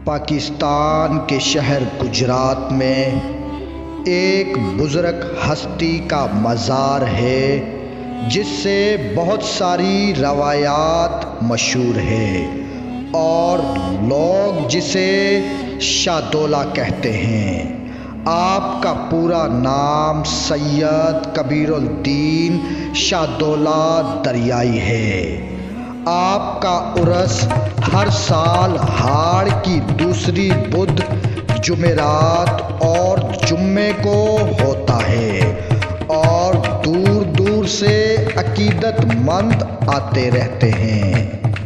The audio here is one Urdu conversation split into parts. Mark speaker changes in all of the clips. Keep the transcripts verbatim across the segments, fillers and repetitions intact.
Speaker 1: پاکستان کے شہر گجرات میں ایک بزرگ ہستی کا مزار ہے جس سے بہت ساری روایات مشہور ہے اور لوگ جسے شاہدولہ کہتے ہیں۔ آپ کا پورا نام سید کبیر الدین شاہدولہ دریائی ہے۔ آپ کا عرس ہر سال ہاڑ کی دوسری بدھ، جمعرات اور جمعے کو ہوتا ہے اور دور دور سے عقیدت مند آتے رہتے ہیں۔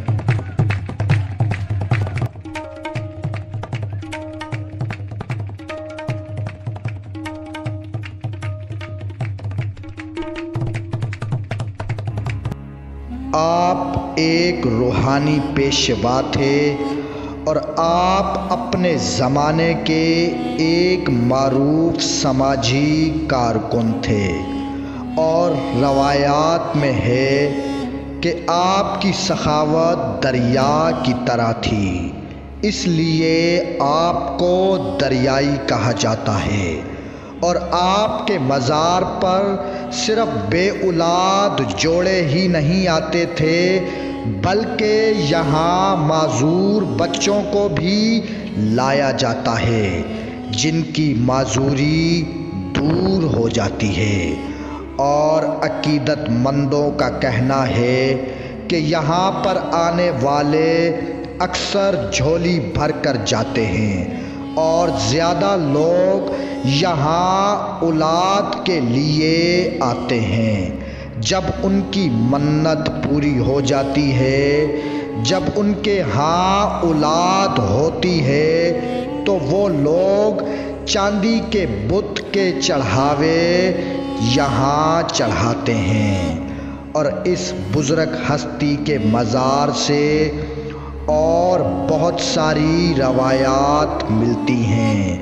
Speaker 1: آپ ایک روحانی پیشوا تھے اور آپ اپنے زمانے کے ایک معروف سماجی کارکن تھے، اور روایات میں ہے کہ آپ کی سخاوت دریا کی طرح تھی، اس لیے آپ کو دریائی کہا جاتا ہے۔ اور آپ کے مزار پر صرف بے اولاد جوڑے ہی نہیں آتے تھے بلکہ یہاں معذور بچوں کو بھی لایا جاتا ہے جن کی معذوری دور ہو جاتی ہے، اور عقیدت مندوں کا کہنا ہے کہ یہاں پر آنے والے اکثر جھولی بھر کر جاتے ہیں، اور زیادہ لوگ یہاں اولاد کے لیے آتے ہیں۔ جب ان کی منت پوری ہو جاتی ہے، جب ان کے ہاں اولاد ہوتی ہے تو وہ لوگ چاندی کے بت کے چڑھاوے یہاں چڑھاتے ہیں، اور اس بزرگ ہستی کے مزار سے اور بہت ساری روایات ملتی ہیں۔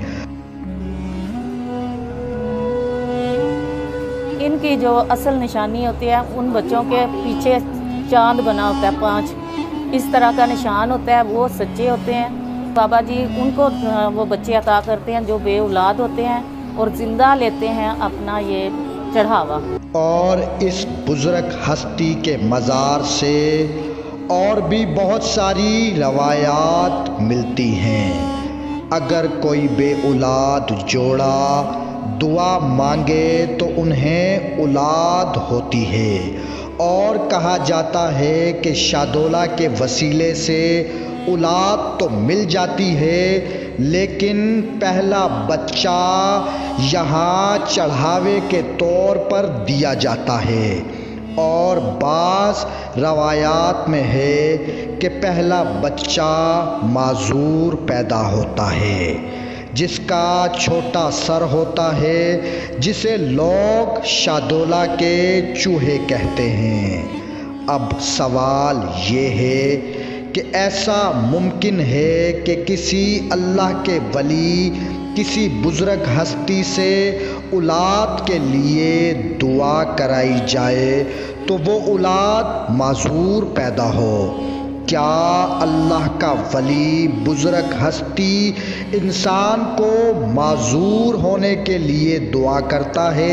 Speaker 2: ان کی جو اصل نشانی ہوتی ہے، ان بچوں کے پیچھے چاند بنا ہوتا ہے پانچ، اس طرح کا نشان ہوتا ہے، وہ سچے ہوتے ہیں۔ بابا جی ان کو وہ بچے عطا کرتے ہیں جو بے اولاد ہوتے ہیں اور زندہ لیتے ہیں اپنا یہ چڑھاوا۔
Speaker 1: اور اس بزرگ ہستی کے مزار سے اور بھی بہت ساری روایات ملتی ہیں۔ اگر کوئی بے اولاد جوڑا دعا مانگے تو انہیں اولاد ہوتی ہے، اور کہا جاتا ہے کہ شاہدولہ کے وسیلے سے اولاد تو مل جاتی ہے لیکن پہلا بچہ یہاں چڑھاوے کے طور پر دیا جاتا ہے، اور بعض روایات میں ہے کہ پہلا بچہ معذور پیدا ہوتا ہے جس کا چھوٹا سر ہوتا ہے، جسے لوگ شاہدولہ کے چوہے کہتے ہیں۔ اب سوال یہ ہے کہ ایسا ممکن ہے کہ کسی اللہ کے ولی کسی بزرگ ہستی سے اولاد کے لیے دعا کرائی جائے تو وہ اولاد معذور پیدا ہو؟ کیا اللہ کا ولی بزرگ ہستی انسان کو معذور ہونے کے لیے دعا کرتا ہے؟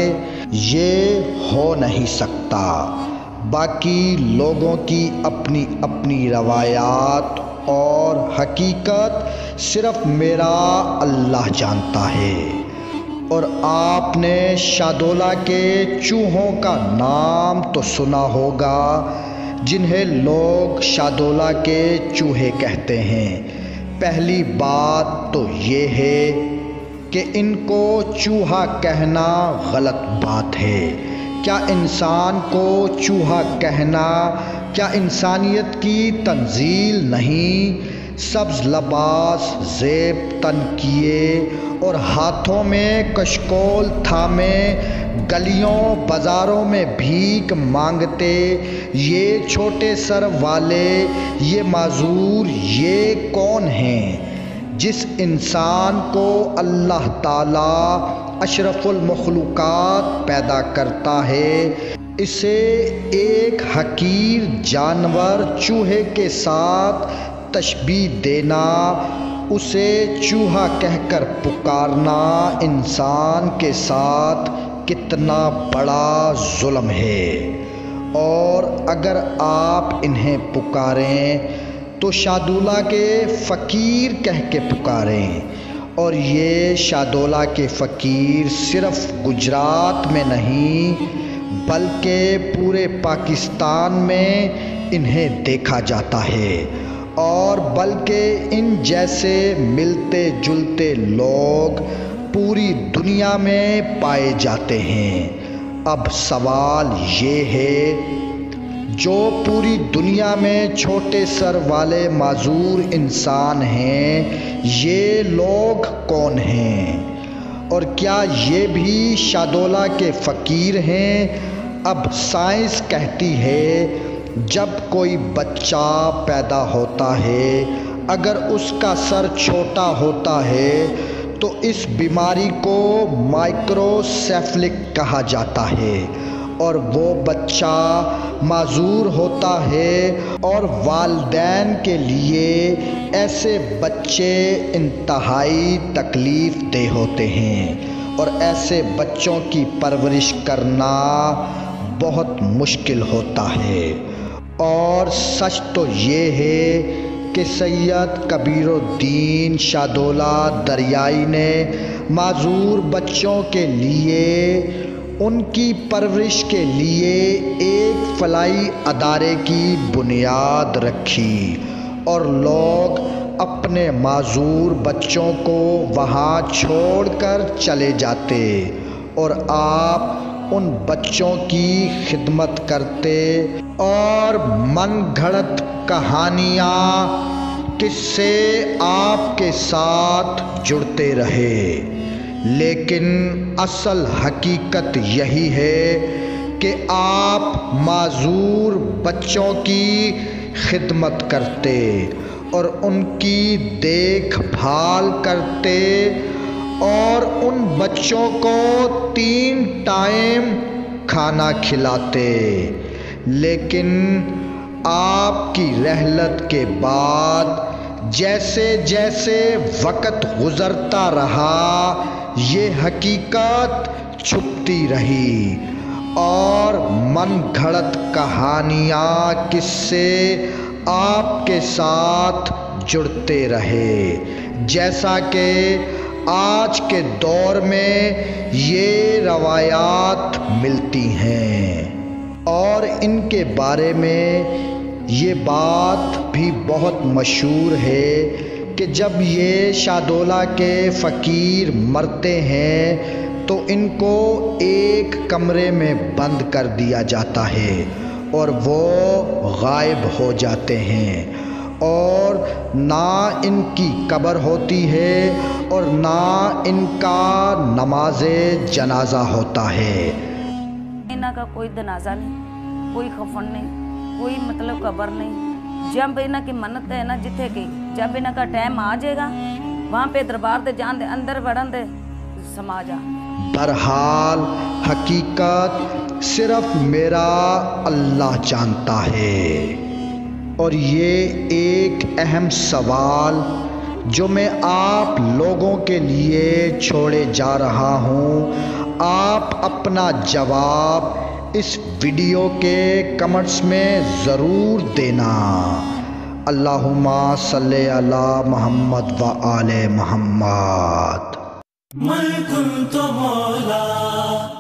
Speaker 1: یہ ہو نہیں سکتا۔ باقی لوگوں کی اپنی اپنی روایات اور حقیقت صرف میرا اللہ جانتا ہے۔ اور آپ نے شاہدولہ کے چوہوں کا نام تو سنا ہوگا جنہیں لوگ شاہدولہ کے چوہے کہتے ہیں۔ پہلی بات تو یہ ہے کہ ان کو چوہا کہنا غلط بات ہے۔ کیا انسان کو چوہا کہنا کیا انسانیت کی تنزیل نہیں؟ سبز لباس زیب تن کیے اور ہاتھوں میں کشکول تھامے گلیوں بازاروں میں بھیک مانگتے یہ چھوٹے سر والے، یہ معذور، یہ کون ہیں؟ جس انسان کو اللہ تعالیٰ اشرف المخلوقات پیدا کرتا ہے، اسے ایک حقیر جانور چوہے کے ساتھ تشبیہ دینا اسے چوہا کہہ کر پکارنا انسان کے ساتھ کتنا بڑا ظلم ہے۔ اور اگر آپ انہیں پکاریں تو شاہدولہ کے فقیر کہہ کے پکاریں، اور یہ شاہدولہ کے فقیر صرف گجرات میں نہیں بلکہ پورے پاکستان میں انہیں دیکھا جاتا ہے، اور بلکہ ان جیسے ملتے جلتے لوگ پوری دنیا میں پائے جاتے ہیں۔ اب سوال یہ ہے، جو پوری دنیا میں چھوٹے سر والے معذور انسان ہیں، یہ لوگ کون ہیں؟ اور کیا یہ بھی شاہدولہ کے فقیر ہیں؟ اب سائنس کہتی ہے جب کوئی بچہ پیدا ہوتا ہے اگر اس کا سر چھوٹا ہوتا ہے تو اس بیماری کو مائکروسیفلک کہا جاتا ہے، اور وہ بچہ معذور ہوتا ہے، اور والدین کے لیے ایسے بچے انتہائی تکلیف دہ ہوتے ہیں، اور ایسے بچوں کی پرورش کرنا بہت مشکل ہوتا ہے۔ اور سچ تو یہ ہے کہ سید کبیر الدین شاہدولہ دریائی نے معذور بچوں کے لیے ان کی پرورش کے لیے ایک فلاحی ادارے کی بنیاد رکھی، اور لوگ اپنے معذور بچوں کو وہاں چھوڑ کر چلے جاتے، اور آپ ان بچوں کی خدمت کرتے، اور من گھڑت کہانیاں قصے آپ کے ساتھ جڑتے رہے، لیکن اصل حقیقت یہی ہے کہ آپ معذور بچوں کی خدمت کرتے اور ان کی دیکھ بھال کرتے، اور ان بچوں کو تین ٹائم کھانا کھلاتے۔ لیکن آپ کی رحلت کے بعد جیسے جیسے وقت گزرتا رہا یہ حقیقت چھپتی رہی، اور من گھڑت کہانیاں قصے آپ کے ساتھ جڑتے رہے، جیسا کہ آج کے دور میں یہ روایات ملتی ہیں۔ اور ان کے بارے میں یہ بات بھی بہت مشہور ہے کہ جب یہ شاہدولہ کے فقیر مرتے ہیں تو ان کو ایک کمرے میں بند کر دیا جاتا ہے اور وہ غائب ہو جاتے ہیں، اور نہ ان کی قبر ہوتی ہے اور نہ ان کا نماز جنازہ ہوتا ہے۔
Speaker 2: انہاں کا کوئی جنازہ نہیں، کوئی خفن نہیں، کوئی مطلب قبر نہیں۔ جب انہاں کی منت ہے نا جتھے کی جب انہاں کا ٹائم آ جائے گا وہاں پہ دربار دے جان دے اندر وڑن دے سما جا۔
Speaker 1: بہرحال حقیقت صرف میرا اللہ جانتا ہے، اور یہ ایک اہم سوال جو میں آپ لوگوں کے لیے چھوڑے جا رہا ہوں، آپ اپنا جواب اس ویڈیو کے کمنٹس میں ضرور دینا۔ اللہم صلی علی محمد و آل محمد۔
Speaker 3: من كنت مولا